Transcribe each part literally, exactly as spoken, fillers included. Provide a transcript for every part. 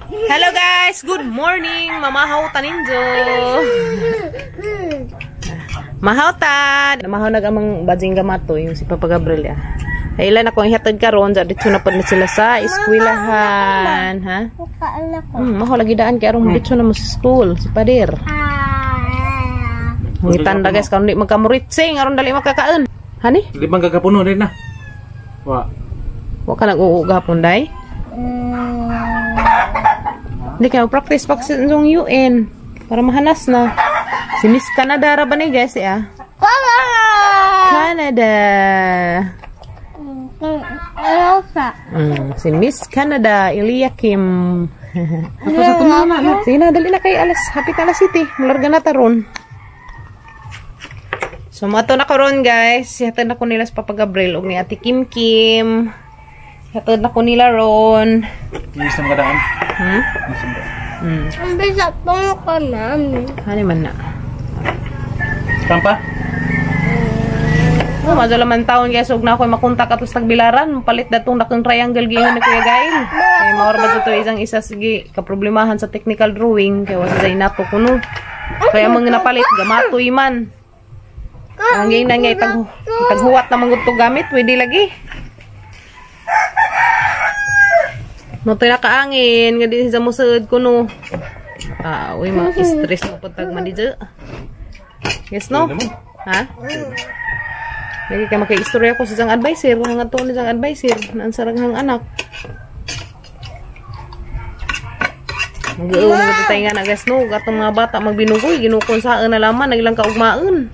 Hello guys, good morning. Mamahaw taninjo. Mahaw ta. Mahaw nagamang bajing gamato yung si Papa Gabriel ya. Ilan ako ang hatod karon sa dito na pud sila sa eskwelahan, ha? Hmm, mahaw lagi daan kay aron dito na mo sa school, si Pader. Ngitan da guys karon di magkamuritsing aron dali makakaon. Hani? Di bang gagapuno din na. Wa. Wa ka nag-uugapon day? Hindi kayo practice pa kasi yung U N para mahanas na. Si Miss Canada ra ba ni guys ya? Canada. Mm, si Miss Canada, Ilia Kim. Ako sa tunana na. Sige na, dali na kayo alas. Hapit alas city. Malarga na taron. So, mato na karon guys. Hatid na ko nila sa Papa Gabriel o ni Ate Kim Kim. Hatid na ko nila ron. Yes na kadaan. Hmm? Hmm. Ang bisa pong ko namin. Hani man na. Tampa? Oh, madyo laman taon guys. Huwag na ako makunta ka to sa tagbilaran. Palit datong dakong triangle gihon ni Kuya Gail. Kaya maura ba ito isang isa sige kaproblemahan sa technical drawing. Kaya wasa sa inato kuno. Kaya mga napalit gamatoy man. Ang gayong na nga itag, itaghuwat na mga ito gamit. Pwede lagi. No, ito nakaangin. Nga din sa musod ko, no. Ah, uy, mga stress mo pagtag manidyo. Yes, no? Ha? Lagi ka maka-istorya ko sa isang advisor. Kung nga ito ni isang advisor. Naansaraghang anak. Mag-uong nga tayo nga na, guys, no? Gatong mga bata magbinugoy. Ginukon saan na laman. Nagilang kaugmaan.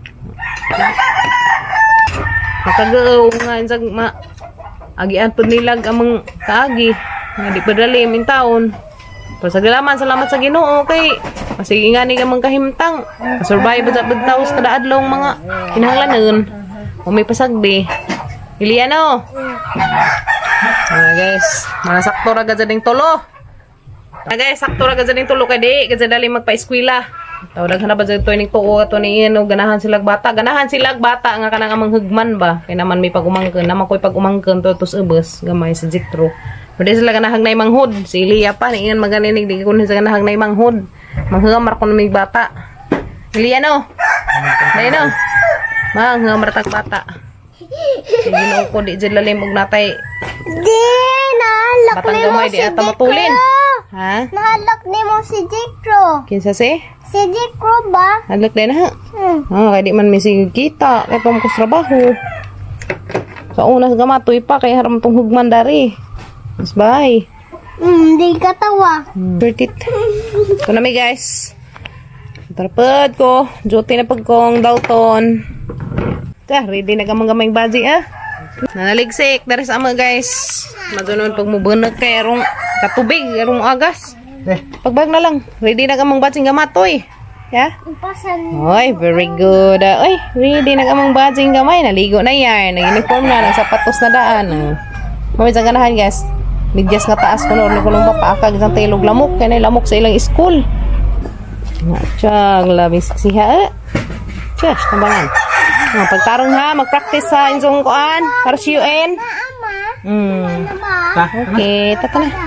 Makagaaw nga insag ma agian pud nilag among kaagi nga di padali min taon. Pero sa galaman salamat sa Ginoo kay masige nga ni gamang kahimtang survive sa bugtaos kada adlaw mga kinahanglanon. O may pasagdi. Iliano. Ah guys, mga sakto ra gad ding tulo. Ah guys, sakto ra gad ding tulo kay di gad dali magpa-eskwela. Tawag na ba dito ni tuo ato ni ino ganahan silag bata ganahan silag bata nga kanang amang hugman ba kay naman may pagumangken naman koy pagumangken to tus ubos gamay sa Jitro pwede sila ganahang nay manghod si Ilia pa ni iyan magaниnig di ko sa ganahang nay manghod manghamar kon may bata Ilia no nay no manghamar tag bata sige no ko di jud lalim og natay Di nahalak batang ni mo gamay si di ata matulin ha Nahalak ni mo si Jitro. kinsa si Si Jitro ba? Hadlok din ha. Hmm. Ah, kaya di man misig kita. Kaya pa mo trabaho. Sa una sa gamatoy pa. Kaya haram tong hugman dari. Mas bye. Hmm, di katawa. Hmm. Bertit. Ito na mi guys. Tarapad ko. Duty na pag kong Dalton. Kaya, ready na gamang-gamang baji ah. Nanaligsik. Dari sa ama guys. Madunon pag mubunag kay arong katubig. Arong agas. Pagbag na lang. Ready na gamang bajing gamatoy. Yeah? Impasan. Oy, very good. Uh, oy, ready na kamang bajing gamay. Naligo na yan. Nag-uniform na. Nagsapatos na daan. Uh. Mami, saan ganahan, guys? Midyas nga taas ko noon. Kulong papaakag isang tailog lamok. Kaya na lamok sa ilang school. Nga, tiyag. Labis siya. Eh. Tiyas, tambangan. Uh, pagtarong ha. Mag-practice sa inyong kuan. Para sa U N. Ama. Hmm. Ama. Okay, tata na.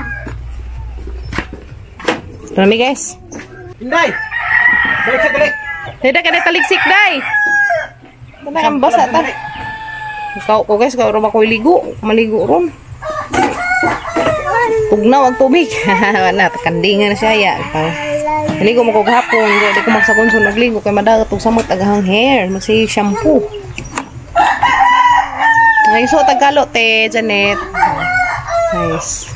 Ito na guys. Inday. Balik sa balik. Dada ka na taligsik, day. Dada kang basa, ta. Ikaw ko, guys. Ikaw rin ako iligo. Maligo ron. Tugnaw ang tubig. Wala, kandingan na siya. Ya. Maligo mo ko kahapon. Hindi ko magsakonsun nagligo. Kaya madagat og samot agahang hair. Magsi shampoo. Ngayon, so, tagalo, te, Janet. Nice.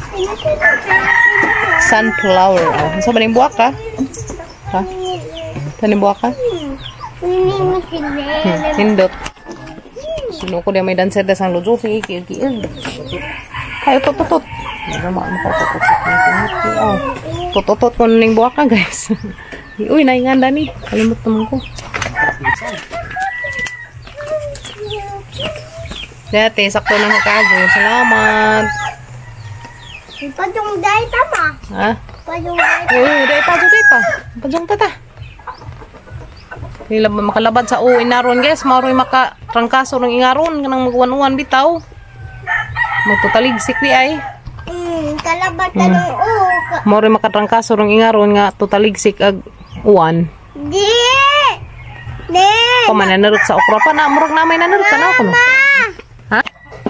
Sunflower. Oh, sa ba ning buwak ka? Ha? Tanim buwak ka? Ini mesin Hmm, hindot. Sino ko dia may dancer da sang lojo fi ki ki. Kayo tututot. Nama mo ka tututot. Oh. Tututot ko ning buwak ka, guys. Uy, nainganda ni. Kalimot naman ko. Dati, sakto na makago. Salamat. Pajong day tama. Ha? Pajong day. Uy, day pa, day pa. Pajong tata. Kaya makalabad sa o inaron, guys. Maroy maka trangkaso ng ingaron. Kanang magwan-uwan bitaw. Magtutaligsik di ay. Hmm, kalabat ka ng u. Mo rin makatrangkaso rong ingaron nga totaligsik ag uwan. Di! Di! Ko man nanurot sa okra pa na murag na may nanurot ka na ako no. Ha?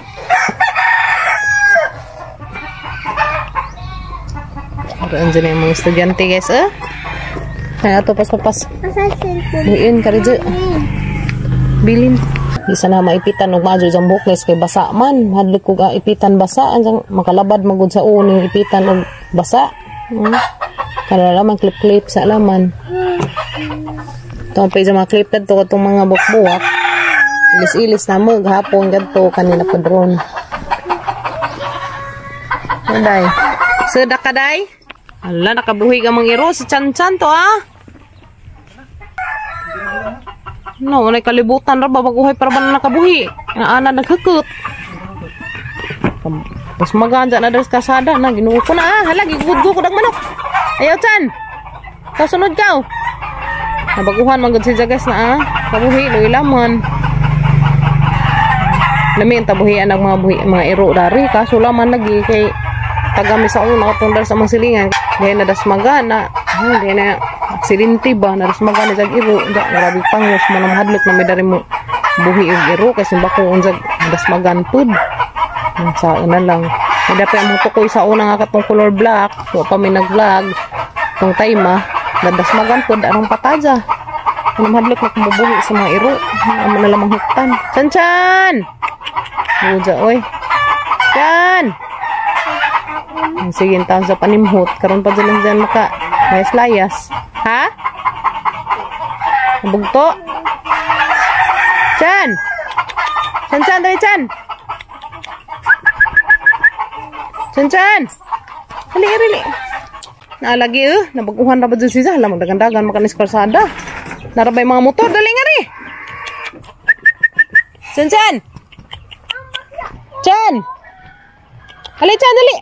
Aroon dyan yung mga estudyante guys eh. Kaya ito pas-pas. Asa cellphone? Buin ka rin dyan. Bilin. Isa na maipitan og madyo jang bukles kay basa man. Hadlik ko ga ipitan basa anjang makalabad magud sa uni ipitan og basa. Hmm. Kala laman clip-clip sa laman. Ito pa yung mga clip na ito itong mga bukbuwak. Ilis-ilis na mo gahapon gadto kanina pa drone. Anday. Sada ka day? Ala nakabuhi ka mga iro si Chan-Chan to ah. No, may kalibutan ra babaguhay para ba na nakabuhi. Ang ana naghukot. Tapos maganda na daw kasada na ginuo ko na ah. Hala, gigudgo ko ng manok. Ayaw, Chan. Kasunod ka. Nabaguhan magod si Jagas na ah. Kabuhi, loy laman. Lamin tabuhian ang mga buhi, mga iro dari. Kaso laman lagi kay tagami sa una katong sa mga silingan. Dahil na das magana. Dahil na aksidente ba na das magana jag iro. Grabe pangos mo na mahadlok na may dari mo buhi og iro kasi bako unjag das magantod. Sa una lang. May dapat mo tukoy sa una nga katong color black. Wa pa may nag-vlog. Tong time ah. Dadas magantod anong pataja. Ano mahadlok na kumubuhi sa mga iro. Ano na lamang huktan. Chan-Chan! Uja oy. Chan! Sige, taon sa panimhot. Karon pa dyan dyan maka layas-layas. Ha? Bugto? Chan! Chan-Chan, dali Chan! Chan-Chan! Hali, hali. Naalagi eh. Nabaguhan na ba dyan siya? Alam, magdagandagan makanis karsada. Narabay mga motor. Dali nga rin. Chan-Chan! Chan! Hali, Chan, dali!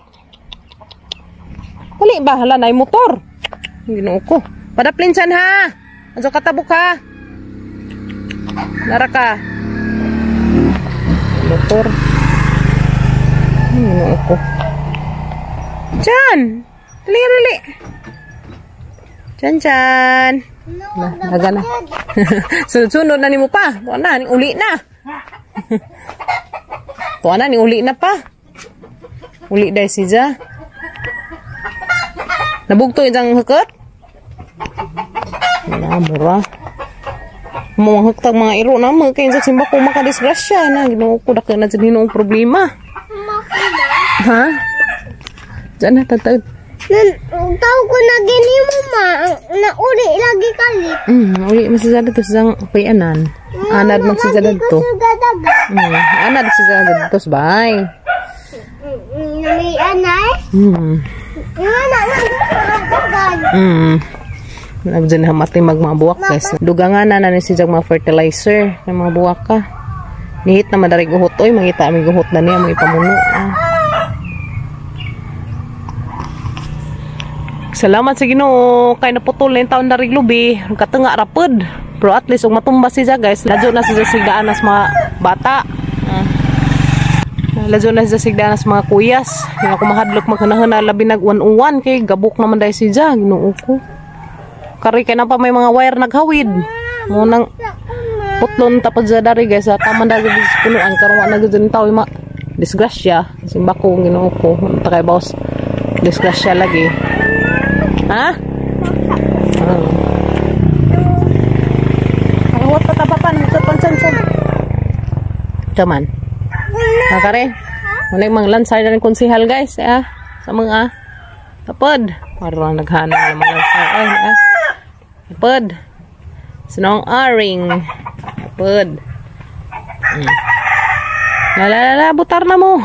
Dali ba? Hala na yung motor. Ginoo ko. Padaplin Chan ha. Anso katabok ha. Nara ka. Motor. Ginoo ko. Chan. Dali, dali. Chan, Chan. Nah, naga na. Sunod-sunod na ni mo pa. Tuwa na, ni uli na. Tuwa na, ni uli na pa. Uli dahil si Ja. Nabugto yung hukot? Wala, mura. Mga huktag mga iro na mga kayo sa simba ko makadisgrasya na. Ginoo ko daki na dyan hinoong problema. Ha? Diyan na, tatag. Tao ko na gini mo ma. Nauli lagi kalit. Hmm, uli masasada to sa payanan. Anad masasada to. Hmm, anad masasada to sa bahay. Nami anay? Hmm. Yung anak na nagkakagan. Hmm. Nagdyan na matay magmabuwak guys. Dugangan na na ni si mga fertilizer ng mga buwak ka. Nihit na madarig guhot. Oy, mangita aming guhot na niya. Mga ipamuno. Ah. Salamat sa Ginoo. Kay naputol na yung taon na riglubi. Katunga rapod. Pero at least, kung matumba siya guys, ladyo na siya sigdaan as mga bata. Ah. Ladyo na siya sigdaan as mga kuyas. Yung ako mahadlok maghanahana labi nag-uwan-uwan. Kay gabok naman dahil siya. Ginoo ko. Kari kay na pa may mga wire naghawid. Munang putlon tapos sa dari guys. Sa taman dari sa punuan. Karong na gudyan tao yung mga disgrasya. Simba ko, Ginoo ko. Munta kay boss. Disgrasya lagi. Ha? Oh. Huwag patapapan. Huwag pansan-san. Cuman. Nakare. Muna yung mga lansay na rin konsihal guys. Eh, sa mga tapod. Parang naghanang ng mga lansay. Ay, ah. Tapod. Sinong aring. Tapod. Hmm. Lalalala, butar na mo.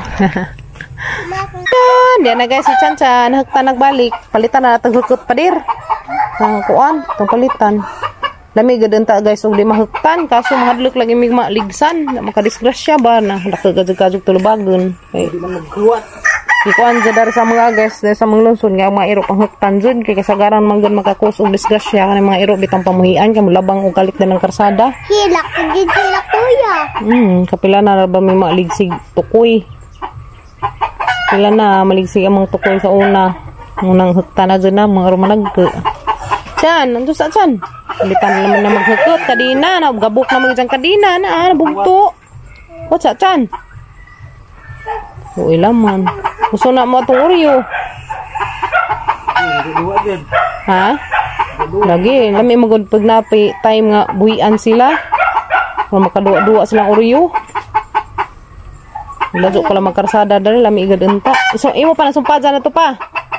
Diyan na guys, si Chan-Chan. Hagta nagbalik. Palitan na natin hukot pa dir. Ang kuan. Itong palitan. Lami gadun ta guys. Huwag di mahuktan. Kaso mahadlok lagi may maligsan. Makadisgrasya ba na. Nakagajug-kajug tulubagon. Okay. Ikuan dyan dari sa mga guys. Dari sa mga lunsun. Nga mga irok ang huktan dyan. Kaya kasagaran manggan makakus o disgrasya. Kaya mga irok bitang pamuhian. Kaya labang o kalit na ng karsada. Hilak. Hindi sila kuya. Hmm. Kapila na ba may maligsig tukoy. Kila na maligsig ang mga tukoy sa una. Unang hutana dyan na, mga rumanagka. Diyan, nandun sa dyan. Lipan naman na maghukot. Kadina, na, gabok naman dyan kadina na, nabugto. O, sa dyan. Uy, laman. Gusto na mo itong Oreo. Ha? Lagi, lami magod pag napi time nga buhian sila. Kung makaduwa-duwa silang Oreo. Lajo pala magkarsada dari, lami igad unta. So, imo pa nasumpadya na to pa.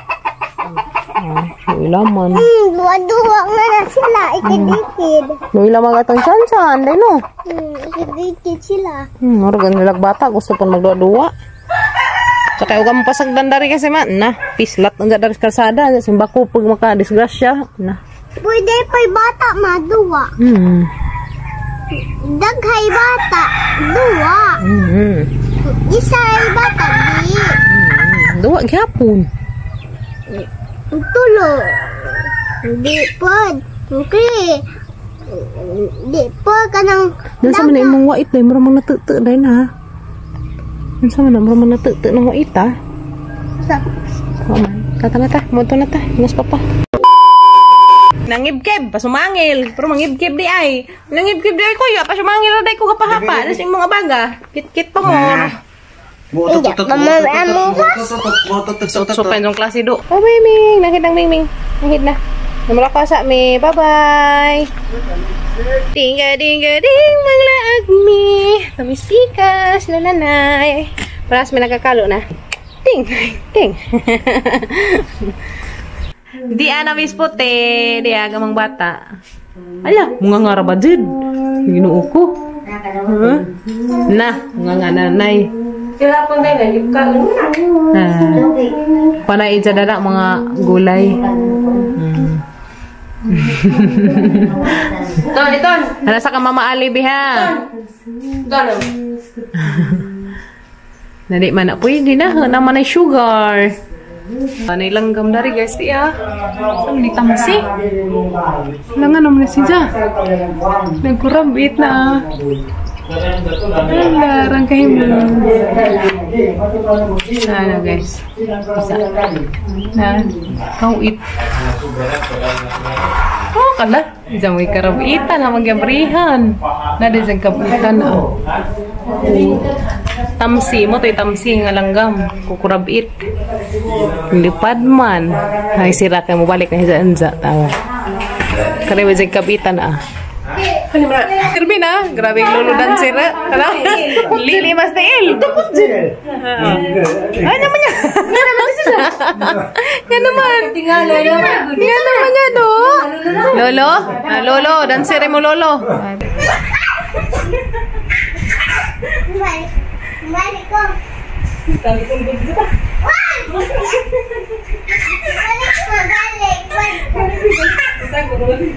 Ah, uy, laman. Hmm, duwa-duwa nga na sila. Ikidikid. Uy, laman atong chan-chan. Day no? Hmm, ikidikid sila. Hmm, organ nilag bata. Gusto pa magduwa-duwa. Tsaka huwag mo pasagdan dari kasi man. Na, pislat ang dari kalsada. Simbako pag makadisgrasya. Na. Pwede pa'y bata maduwa. Hmm. Daghay bata, duwa. Hmm. Isa ay bata, di. Hmm. Duwa, gyapon. Tulo. Di pod. Okay. Di po ka ng... Yan sa man imong wait day, maramang natutu day na. Yan sa man, maramang natutu ng wait ha. Sa... Kaman, kata na ta, muto na ta, inas pa pa. Nangibkib, pasumangil. Pero mangibkib di ay. Nangibkib di ay kuya, pasumangil na day ko kapahapa. Nas yung mga baga. Kit-kit pa mo. Supen yung klase do. Oh, Miming. Nangit ng Miming. Nangit na. Namula sa mi. Bye-bye. Dingga-dingga-ding, maglaag mi. Tamis pikas, lalanay. Paras may nagkakalo na. Ding, ding. Di ana mis puti, di agamang bata. Ala, mga nga rabadid. Ginoo ko. Huh? Na, mga nga nanay. Sila pang day nagip ka. Panay sa dada mga gulay. Hmm. Ton, iton. Ano sa ka mama alibi ha? Ton. Nadi man na pwede na, naman ay sugar. Anay langgam dari guys, ya. Saan di tamsi? Langan naman na siya. Nagkurabit na. Ala, rangkahin mo. Ano guys? Isa. Na, kawit. Oh, kala. Isa mo ikarabitan na magyabrihan. Nadi sa kabitan na. Tamsi mo to tamsi nga langgam kukurabit lipad man ay sira kay mo balik na hiza-anza tawa kare wa jeg kabitan ah ano ba kirbi na grabe lolo dan sira kala lili mas tail ay naman niya nga naman siya nga naman tingala nga naman niya do lolo ah, lolo dan sira mo lolo Balik ko. Balik ko. Balik ko. Balik.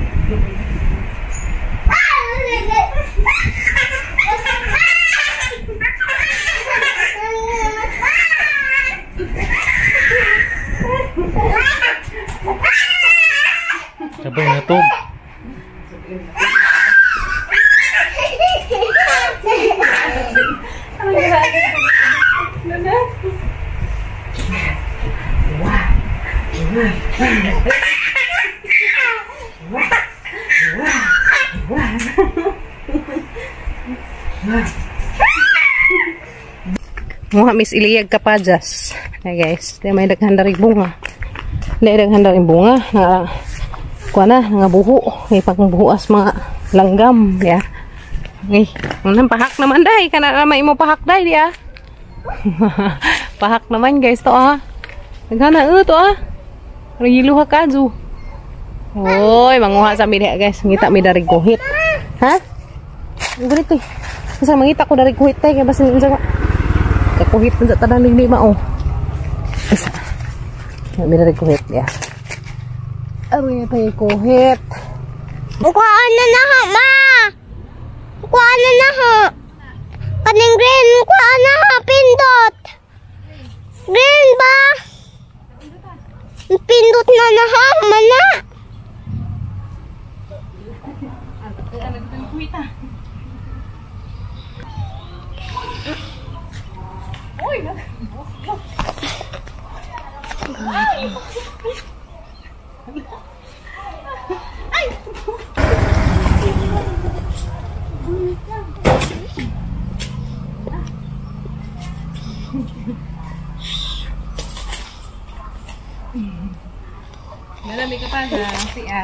Sabay na to. Muha Miss Iliyag kapajas. Ay guys, di may daghan dari bunga. Di daghan dari bunga nga kuha na nga buho, may pangbuhuas mga langgam ya. Okay, unang pahak naman dai kana ramay mo pahak dai dia. Pahak naman guys to ah. Daghan na uh, to ah. Rilo ha kaju. Oy, manguha sa mi diha guys. Ngita mi dari guhit. Ha? Guhit eh. Sa mangita ko dari guhit tay kay basin unsa kuhit na tadang lima oh. Isa. May dari kuhit ya. Aroy pa yung kuhit. Kuhaan na na ha, ma. Kuhaan na na ha. Kaning green, kuhaan na ha, pindot. Green ba? Pindot na na ha, mana. Nalami ka pa sa siya.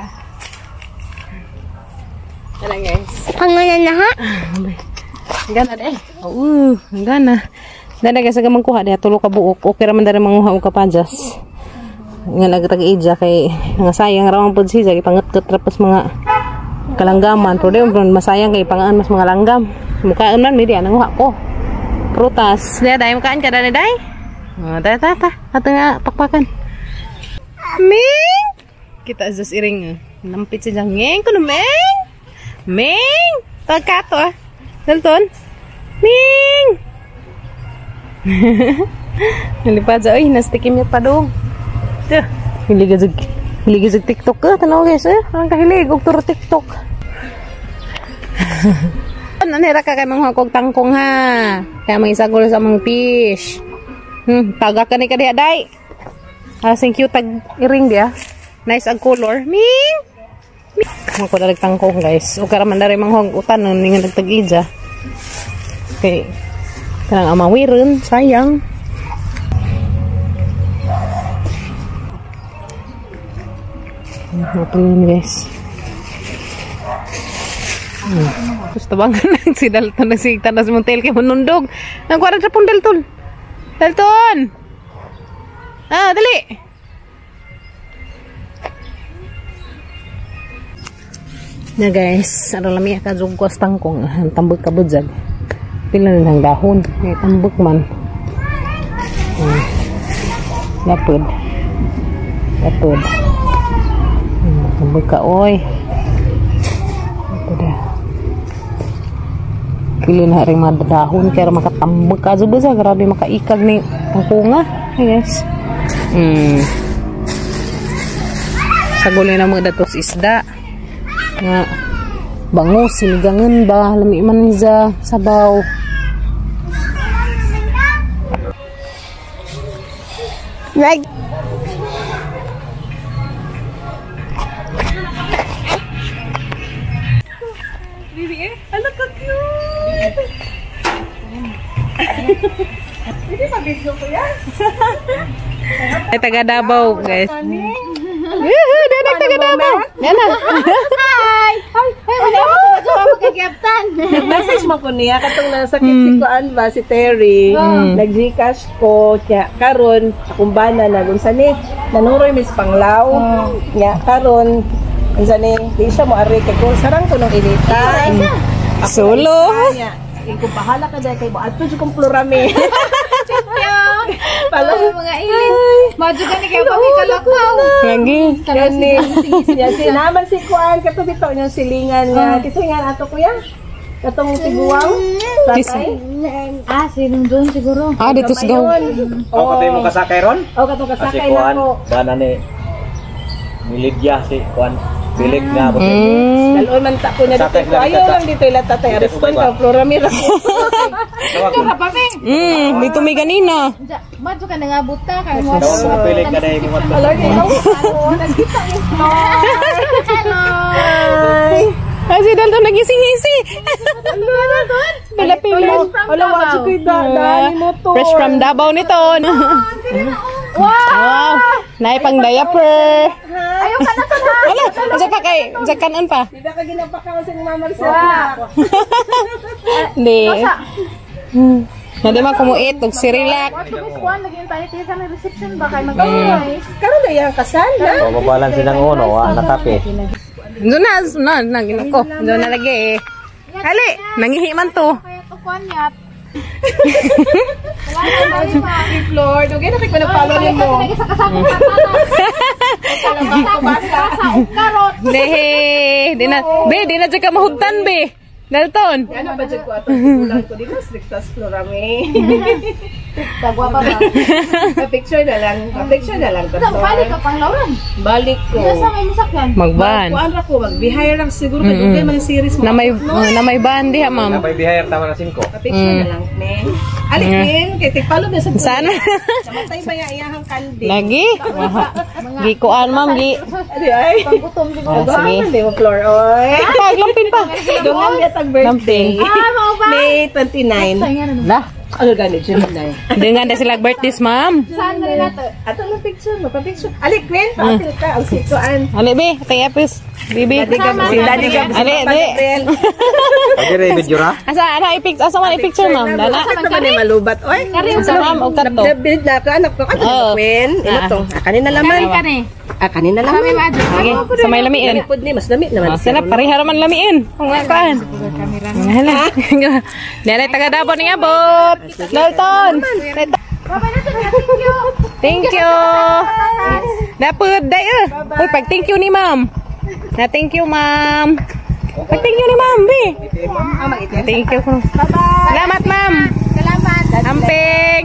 Tara guys. Pangalan na ha? Gana deh. Oo, gana. Dana guys aga mangkuha diha tulo ka buok. Okay ra man dara manguha og kapajas. Nga nagtag-ija kay nga sayang ra man pud siya kay panget-ket tapos mga kalanggaman. Pero di masayang kay pangaan mas mga langgam. Mukaan man mi diha nanguha ko. Prutas. Diha dai makaan ka dani dai. Oh, ta ta ta. Ato nga pakpakan. Ming! Kita just iring. Nampit siya ngeng kuno Ming. Ming! Tagkato ah. Dalton. Ming! Nalipad sa oy, nastikim niya pa dong. Tuh, hiligazig. Hiligazig TikTok ka, tanaw guys eh. Ang kahilig og turo TikTok. Nanira ka kay mga kog tangkong ha. Kaya may isagol sa mga fish. Hmm, taga ka ni ka diha day. Asing cute tag iring dia. Nice ang color. Ming! Ming! Ako dalag tangkong guys. O karaman dari manghong utan nang ningan nagtag-ija. Okay. Kanang amawirin, sayang. Matuloy guys. Hmm. Terus tabangan lang si Dalton na si Tanas Montel kay manundog. Nagkuha sa pun Dalton. Dalton! Ah, dali! Na guys, ano lang miya ka jugkos tangkong. Tambog ka budzag. Pila na ng dahon. May tambok man. Hmm. Lapod. Lapod. Hmm. Tambok ka, oy. Lapod ah. Pila na rin mga dahon. Kaya makatambok ka. Zubuza, grabe makaikag ni tangkunga. Hey guys. Hmm. Sagulin na mga datos isda. Nga. Bangus, sinigangan ba? Lami man niya sabaw. Like. Bibi eh, anak ka cute. Hindi pa video ko yan. Ay, taga Davao guys. Yuhu, dana taga Davao. Dana. Hi! Hi! Wala mo sa mga magkagyaptan. Message mo ko niya katong nasakit si Kuan ba si Terry. Nag-Gcash ko nya karon akong bana na unsa ni nanuroy mis panglaw. Nya karon unsa ni di siya mo ari kay ko sarang ko nung inita. Solo. Iko bahala ka dai kay mo adto jud kong plurami. Pala mga ilin. Maju ka ni kaya pakikalakaw. Lagi. Kani siya sinaman si Kuan kato bitaw niya silingan nga kisingan ato kuya. Katong tiguang. Tatay. Ah, sinong doon siguro. Ah, dito sa gaw. Ako patay mo kasakay ron? O katong Kasi kasakay kuan, nako. bana ni Milidya si kuan. Bilig nga mo. Mm. Daloy man ta ko na dito. Sakay na Ayaw kita. lang dito ila tatay. Ariston ka, Floramira. Tawag mo. Mm, dito may ganina. Maju ka na nga buta. Kaya mo. Tawag mo pilig ka dahil mo. Alay, ikaw. Nagkita yung Hello! Ah, si Dalton nagising-isi. Pila-pila. Wala, watch ko yung daan mo to. Fresh from Davao nito. Wow! Naipang diaper. Ayaw ka na to na! Wala, sa pa kay, sa kanan pa. Hindi ka ginapakaw sa Mama Marcela. Hindi. Hmm. Hindi man kumuit, og sirilak. Watch ko Miss Juan, lagi yung tayo tayo sa reception ba kayo mag-guys? Karoon na yung kasal, ha? Bababalan silang uno, ah, nakape. Doon na, na, na, ginako. Doon na lagi eh. Hali, nangihi man to. Kaya to Juan yat. Lord, okay na kayo na follow niyo mo. Lagi sa kasama ka basta sa karot. Dehe, di na, be, di na dyan ka mahugtan, be. Dalton. Yan ang budget ko ato. Ulan ko din na strictas Florame. Tagwa pa ba? Pa-picture na lang. Pa-picture na lang. Saan balik ka pang lauran? Balik ko. Kaya sa may masakyan? Magban. Kuan ra ko, mag-bihire lang siguro. Kaya mm man series mo. Na may, na may bandi ha, ma'am. Napay bihayar tama na singko. Pa-picture na lang, ne. Alik din, kay tigpalo na sa pulis. Sana. Namatay ba yung iyahang kandi? Lagi? Gi kuan ma'am, gi. Adi ay. Panggutom din Ah, sige. Hindi mo floor, oy. Pag lampin pa. Dungan niya tag birthday. Lampin. May twenty-nine. Lah. Ano ganit siya na eh. Dengan na sila birthdays, ma'am. Saan na rin nato? Ato ng picture, mapapicture. Alik, Gwen, paapil ka. Ang sikuan. Ali, be. Atay epis. Bibi. Daddy ka, si Daddy ka. Ali, di. Adi rin video ra. Asa, ano, i-pic, asa man i-picture, ma'am? Dala. Asa man ni malubat, oy. Asa, ma'am, o kato. Nabilid na ako, anak ko. Ano Oo. ba, Gwen? Ino Ah. to. Ah, kanina laman. Kani. Ah, kanina laman. Sige, sa may lamiin. Pud ni, mas damit naman. Oh, sana pareha naman lamiin. Kung nga kaan. Hala. Dala, taga Davao ni abot. Dalton. Thank you. Dapat, day eh. Uy, pag thank you ni ma'am. Na thank you, ma'am. Pag thank you ni ma'am, be. Thank you. Salamat, ma'am. Salamat. Amping.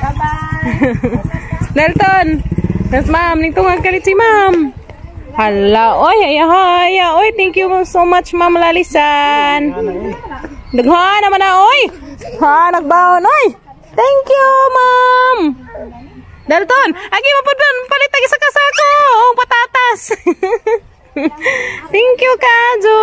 Dalton. Yes, ma'am. Nitong kalit si ma'am. Hala. Oy, haya, haya. Oy, thank you so much, ma'am Lalisan. Daghan naman na, oy. Ha, nagbaon, oy. Thank you, ma'am. Dalton, agi mo po doon. Palit lagi sa kasako. Oh, patatas. Thank you, Kajo.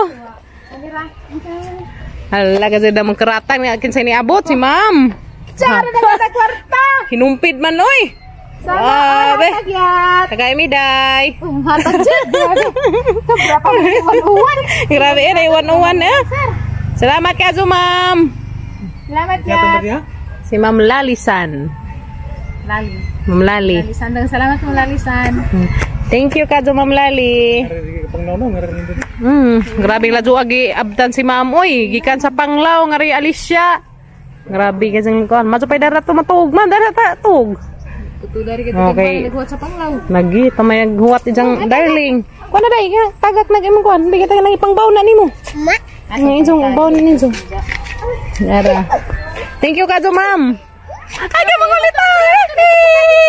Hala, kasi na mangkaratang ni akin sa iniabot si ma'am. Sara na sa kwarta. Hinumpid man, oy. Sana Ah, be. ay tagyat. Tagay mi, day. Hatag dyan. Sobra pa uwan-uwan. Grabe, eh. Naiwan-uwan, eh. Salamat, Kajo, ma'am. Salamat yan. Si Ma'am Lalisan. Lali. Ma'am Lali. Lalisan. Salamat mo, Lalisan. Thank you, Kajo, Ma'am Lali. Hmm, grabe lajo agi abdan si Ma'am, oy. Gikan sa Panglaw, ngari Alicia. Grabe kasi ng kuan. Maso pay dara to matug man, dara ta tug. Tuto dari kita Okay. naghuwat sa Panglaw. Lagi tamay naghuwat ijang darling. Kuan na day, ka, tagak nag imong kuan. Bigyan tayo ng ipang baw na nimo. Ma. Ngayon sa baw ni ninyo. Dara. Thank you, Kajo, Ma'am. Ay, ka mga ulit ah.